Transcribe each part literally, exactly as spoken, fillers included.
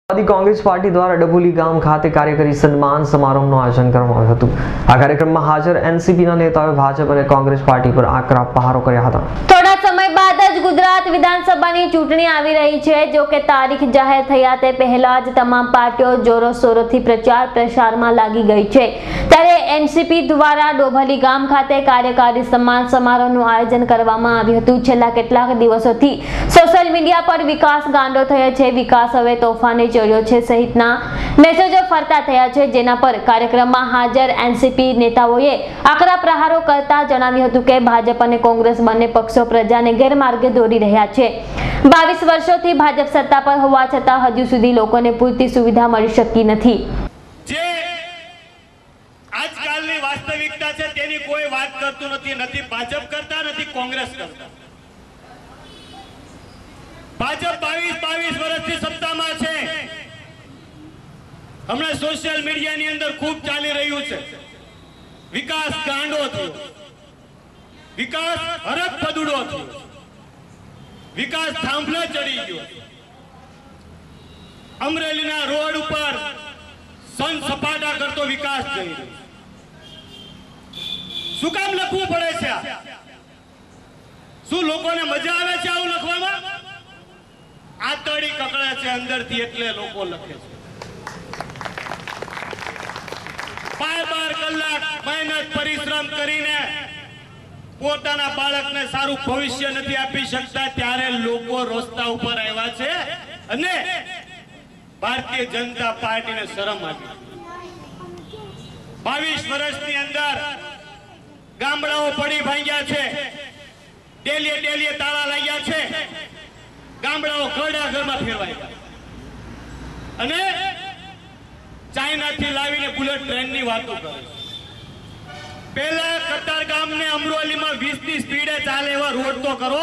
Congress party द्वारा डबोली गाम खाते कार्यकरी सन्मान समारोहનું આયોજન કરવામાં આવ્યું હતું। આ કાર્યક્રમમાં હાજર એનસીપીના નેતાઓએ ભાજપ અને કોંગ્રેસ પાર્ટી પર આકરા પ્રહારો કર્યા હતા। થોડા સમય બાદ જ ગુજરાત વિધાનસભાની ચૂંટણી આવી રહી છે। જો કે તારીખ જાહેર થયા તે પહેલા જ તમામ પાર્ટીઓ જોરોશોરોથી પ્રચાર પ્રસારમાં લાગી ગઈ છે। ત્યારે એનસીપી દ્વારા ડોભલી ગામ ખાતે કાર્યકારી સન્માન સમારોહનું આયોજન કરવામાં આવ્યું હતું। છેલ્લા કેટલાક દિવસોથી સોશિયલ મીડિયા પર વિકાસ ગાંડો થયો છે। વિકાસ હવે તોફાને ચડ્યો છે સહિતના મેસેજો ફરતા થયા છે, જેના પર કાર્યક્રમમાં હાજર એનસીપી નેતાઓએ આકરા પ્રહારો કરતા જણાવ્યું હતું કે ભાજપ અને કોંગ્રેસ બંને પક્ષો પ્રજાને ગેરમાર્ગે દોરી રહ્યા છે। બાવીસ વર્ષોથી ભાજપ સત્તા પર હોવા છતાં હજુ સુધી લોકોને પૂરતી સુવિધા મળી શકી નથી। જે આજકાલની વાસ્તવિકતા છે તેની કોઈ વાત કરતું નથી, નથી ભાજપ કરતા, નથી કોંગ્રેસ કરતા। ભાજપ બાવીસ બાવીસ વર્ષથી સત્તામાં છે। હમણાં સોશિયલ મીડિયાની અંદર ખૂબ ચાલી રહ્યું છે વિકાસ ગાંડો થયો, વિકાસ હરખ પદુડો થયો, વિકાસ થાંભલે ચડી ગયો। અમરેલીના રોડ ઉપર સન સપાટા કરતો વિકાસ જઈ રહ્યો। શું કામ લખવું પડે છે? શું લોકોને મજા આવે છે આવું લખવામાં? આતડી કકડે છે અંદરથી એટલે લોકો લખે છે। બાર બાર કલાક મહેનત પરિશ્રમ કરીને પોતાના બાળકને સારું ભવિષ્ય નથી આપી શકતા, ત્યારે લોકો રસ્તા ઉપર આવ્યા છે અને ભારતીય જનતા પાર્ટીને શરમ આવી। બાવીસ વર્ષની અંદર ગામડાઓ પડી ભાંગ્યા છે, ડેલીએ ડેલીએ તાળા લાગ્યા છે, ગામડાઓ ઘરડા ઘરમાં ફેરવાય અને ચાઇના થી લાવીને બુલેટ ટ્રેન ની વાતો કરે। પહેલા કતાર ગામ ને અમરોલીમાં વીસ ની સ્પીડે ચાલે એવા રોડ તો કરો।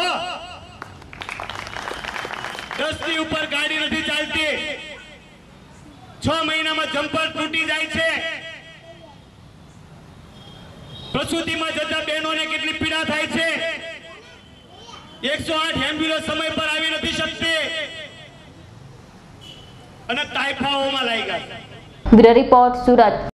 દસ ની ઉપર ગાડી નથી ચાલતી, છ મહિનામાં જમ્પર તૂટી જાય છે। પ્રસૂતિમાં જતા બહેનોને કેટલી પીડા થાય છે। એકસો આઠ એમ્બ્યુલન્સ સમય પર આવી નથી શકતી અને તાઇફાઓમાં લાગ્યા। Bureau report, Surat.